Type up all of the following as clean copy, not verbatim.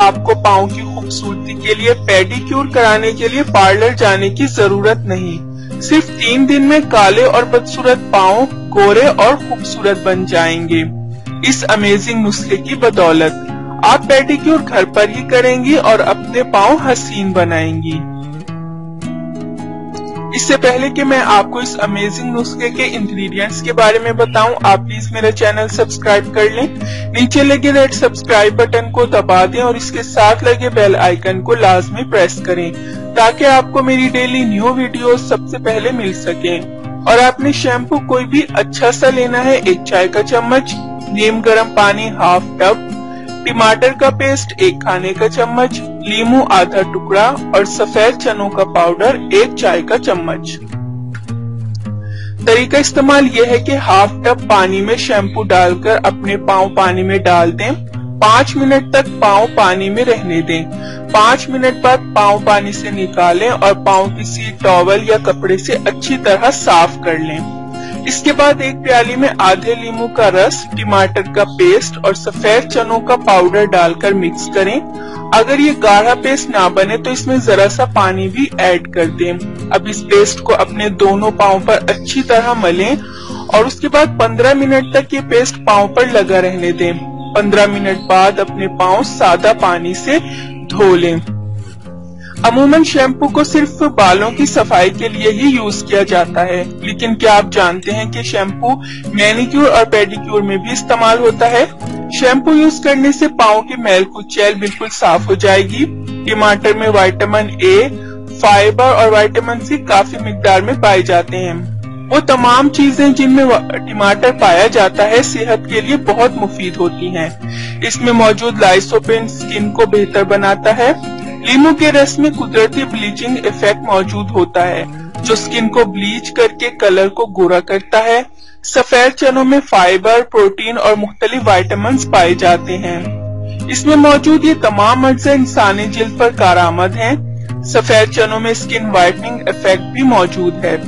आपको पाँव की खूबसूरती के लिए पेडिक्योर कराने के लिए पार्लर जाने की जरूरत नहीं। सिर्फ 3 दिन में काले और बदसूरत पाँव गोरे और खूबसूरत बन जाएंगे। इस अमेजिंग नुस्खे की बदौलत आप पेडिक्योर घर पर ही करेंगी और अपने पाँव हसीन बनाएंगी। इससे पहले कि मैं आपको इस अमेजिंग नुस्खे के इंग्रेडिएंट्स के बारे में बताऊं, आप प्लीज मेरा चैनल सब्सक्राइब कर लें। नीचे लगे रेड सब्सक्राइब बटन को दबा दें और इसके साथ लगे बेल आइकन को लाजमी प्रेस करें ताकि आपको मेरी डेली न्यू वीडियोस सबसे पहले मिल सके। और आपने शैम्पू कोई भी अच्छा सा लेना है, 1 चाय का चम्मच, नीम गर्म पानी हाफ टब, टमाटर का पेस्ट 1 खाने का चम्मच, लीमू आधा टुकड़ा और सफेद चनों का पाउडर 1 चाय का चम्मच। तरीका इस्तेमाल यह है कि हाफ टब पानी में शैम्पू डालकर अपने पाँव पानी में डाल दें। 5 मिनट तक पाँव पानी में रहने दें। 5 मिनट बाद पाँव पानी से निकालें और पाँव किसी टॉवल या कपड़े से अच्छी तरह साफ कर लें। इसके बाद 1 प्याली में आधे लीमू का रस, टमाटर का पेस्ट और सफेद चनों का पाउडर डालकर मिक्स करें। अगर ये गाढ़ा पेस्ट ना बने तो इसमें जरा सा पानी भी ऐड कर दें। अब इस पेस्ट को अपने दोनों पाँव पर अच्छी तरह मलें और उसके बाद 15 मिनट तक ये पेस्ट पाँव पर लगा रहने दें। 15 मिनट बाद अपने पाँव सादा पानी से धो लें। अमूमन शैम्पू को सिर्फ बालों की सफाई के लिए ही यूज किया जाता है, लेकिन क्या आप जानते हैं कि शैम्पू मैनिक्योर और पेडिक्योर में भी इस्तेमाल होता है। शैम्पू यूज करने से पाँव की मैल कुचैल बिल्कुल साफ हो जाएगी। टमाटर में विटामिन ए, फाइबर और विटामिन सी काफी मिकदार में पाए जाते हैं। वो तमाम चीजें जिनमें टमाटर पाया जाता है सेहत के लिए बहुत मुफीद होती हैं। इसमें मौजूद लाइसोपेन स्किन को बेहतर बनाता है। लीमू के रस में कुदरती ब्लीचिंग इफेक्ट मौजूद होता है जो स्किन को ब्लीच करके कलर को गोरा करता है। सफेद चनों में फाइबर, प्रोटीन और मुख्तलिफ विटामिन पाए जाते हैं। इसमें मौजूद ये तमाम अज्जा इंसानी जिल्द पर कारआमद हैं। सफेद चनों में स्किन वाइटनिंग इफेक्ट भी मौजूद है।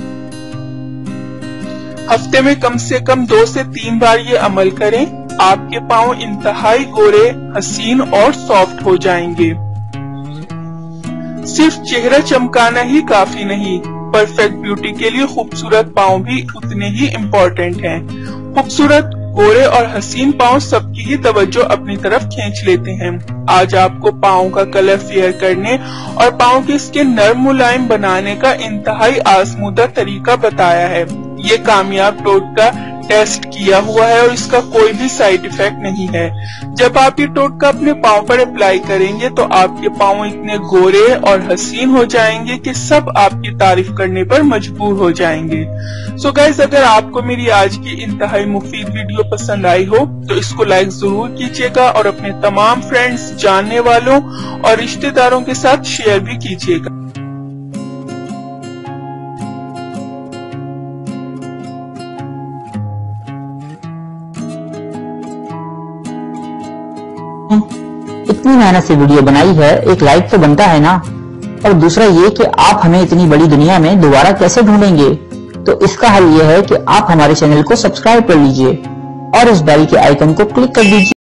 हफ्ते में कम से कम 2 से 3 बार ये अमल करें। आपके पाँव इंतहाई गोरे, हसीन और सॉफ्ट हो जाएंगे। सिर्फ चेहरा चमकाना ही काफी नहीं, परफेक्ट ब्यूटी के लिए खूबसूरत पाँव भी उतने ही इम्पोर्टेंट हैं। खूबसूरत, गोरे और हसीन पाँव सबकी ही तवज्जो अपनी तरफ खींच लेते हैं। आज आपको पाँव का कलर फेयर करने और पाँव की स्किन नर्म मुलायम बनाने का इंतहाई आजमूदा तरीका बताया है। ये कामयाब टोटका टेस्ट किया हुआ है और इसका कोई भी साइड इफेक्ट नहीं है। जब आप ये टोटका अपने पाँव पर अप्लाई करेंगे तो आपके पाँव इतने गोरे और हसीन हो जाएंगे कि सब आपकी तारीफ करने पर मजबूर हो जाएंगे। सो गाइस, अगर आपको मेरी आज की इंतहाई मुफीद वीडियो पसंद आई हो तो इसको लाइक जरूर कीजिएगा और अपने तमाम फ्रेंड्स, जानने वालों और रिश्तेदारों के साथ शेयर भी कीजिएगा। इतनी मेहनत से वीडियो बनाई है, एक लाइक तो बनता है ना। और दूसरा ये कि आप हमें इतनी बड़ी दुनिया में दोबारा कैसे ढूंढेंगे, तो इसका हल ये है कि आप हमारे चैनल को सब्सक्राइब कर लीजिए और इस बेल के आइकन को क्लिक कर दीजिए।